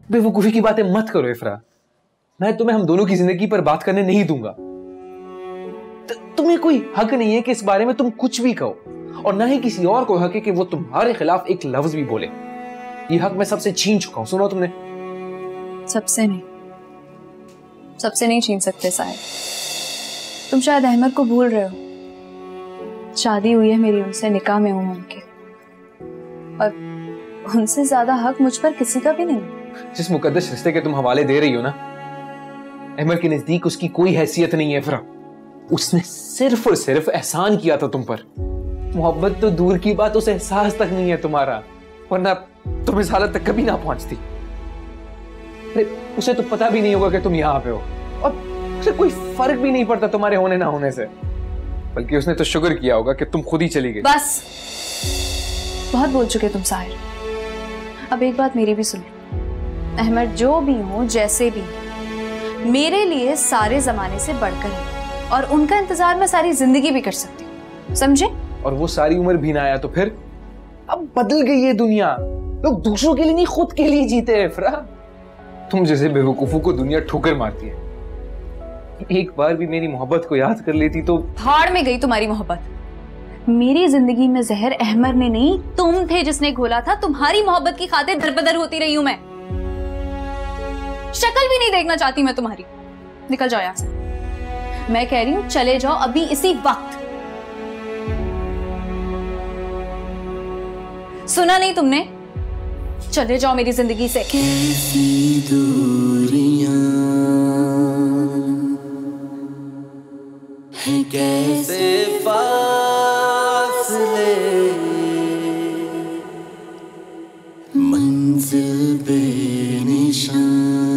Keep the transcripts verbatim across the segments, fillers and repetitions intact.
बेवकूफी की बातें मत करो इफ्रा। मैं तुम्हें हम दोनों की जिंदगी पर बात करने नहीं दूंगा। तुम्हें कोई हक नहीं है कि इस बारे में तुम कुछ भी कहो, और ना ही किसी और को हक है कि वो तुम्हारे खिलाफ एक लफ्ज भी बोले। ये हक मैं सबसे छीन चुका हूं। सुनो तुमने? सबसे नहीं, सबसे नहीं छीन सकते साहिर। तुम शायद अहमद को भूल रहे हो। शादी हुई है मेरी उनसे, निकाह में हूं उनके, और उनसे ज्यादा हक मुझ पर किसी का भी नहीं। जिस मुकद्दस रिश्ते के तुम हवाले दे रही हो ना, अहमद के नजदीक उसकी कोई हैसियत नहीं है इफ्रा। उसने सिर्फ और सिर्फ एहसान किया था तुम पर। मोहब्बत तो दूर की बात, उसे एहसास तक नहीं है तुम्हारा, वरना तुम इस हालत तक कभी ना पहुंचती। उसे तो पता भी नहीं होगा कि तुम यहाँ पे हो, और उसे कोई फर्क भी नहीं पड़ता तुम्हारे होने ना होने से। बल्कि उसने तो शुक्र किया होगा कि तुम खुद ही चली गई। बस, बहुत बोल चुके तुम साहिर। अब एक बात मेरी भी सुन। अहमद जो भी हो, जैसे भी हो, मेरे लिए सारे जमाने से बढ़कर है, और उनका इंतजार मैं सारी जिंदगी भी कर सकती हूँ, समझे? और वो सारी उम्र भी ना आया तो फिर? अब बदल गई ये दुनिया। लोग दूसरों के लिए नहीं, खुद के लिए जीते हैं इफ्रा। तुम जैसे बेवकूफों को दुनिया ठोकर मारती है। एक बार भी मेरी मोहब्बत को याद कर लेती तो। भाड़ में गई तुम्हारी मोहब्बत। मेरी जिंदगी में जहर अहमद ने नहीं, तुम थे जिसने घोला था। तुम्हारी मोहब्बत की खातिर दरबदर होती रही हूं मैं। शक्ल भी नहीं देखना चाहती मैं तुम्हारी। निकल जाओ यहां से। मैं कह रही हूं चले जाओ अभी, इसी वक्त। सुना नहीं तुमने? चले जाओ मेरी जिंदगी से। कैसी दूरियां हैं, कैसे फासले, मंजिल बेनिशान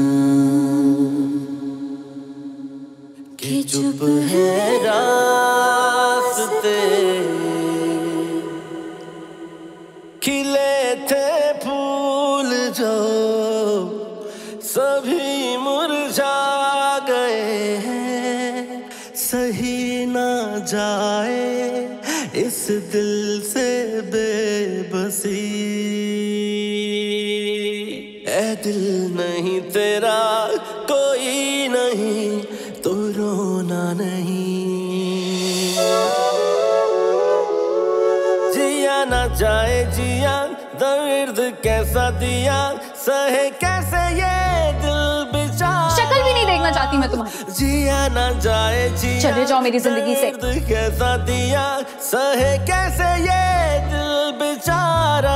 के चुप है रास्ते, खिले थे फूल जो सभी मुरझा गए हैं, सही ना जाए इस दिल से बेबसी। ऐ दिल नहीं तेरा कोई नहीं तो रोना नहीं, जिया ना जाए जिया दर्द कैसा दिया, सहे कैसे ये दिल बेचारा। शक्ल भी नहीं देखना चाहती मैं तुम्हारी। जिया ना जाए जिया, चले जाओ मेरी जिंदगी से। दर्द कैसा दिया, सहे कैसे ये दिल बेचारा।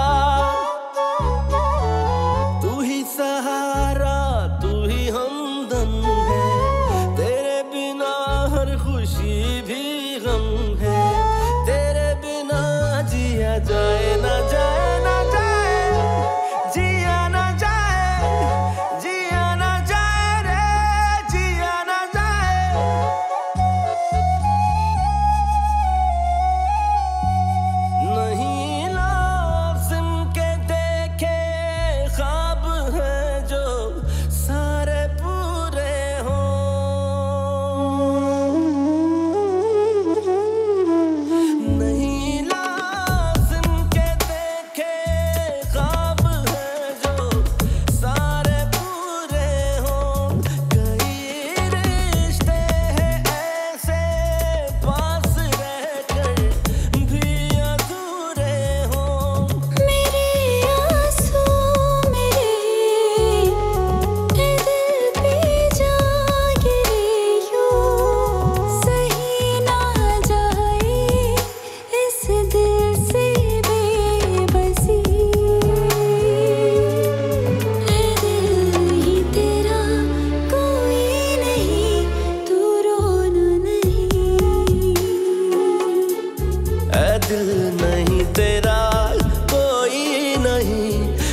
तू ही सहारा, तू ही हमदम है, तेरे बिना हर खुशी भी गम है, तेरे बिना जिया जाए ना जाए ना जाए, जिया ना जाए, जिया ना जाए रे, जिया ना जाए। नहीं लाज़िम के देखे ख्वाब हैं जो सारे पूरे हों, नहीं लाज़िम के देखे ख्वाब हैं जो सारे पूरे हों, कई रिश्ते हैं ऐसे पास रहकर भी अधूरे हों। मेरे आंसू मेरे दिल पे जा गिरे यूं, सही ना जाए इस दिल से बेबसी। है दिल ही तेरा कोई नहीं तू रोना नहीं, ऐ दिल नहीं तेरा कोई नहीं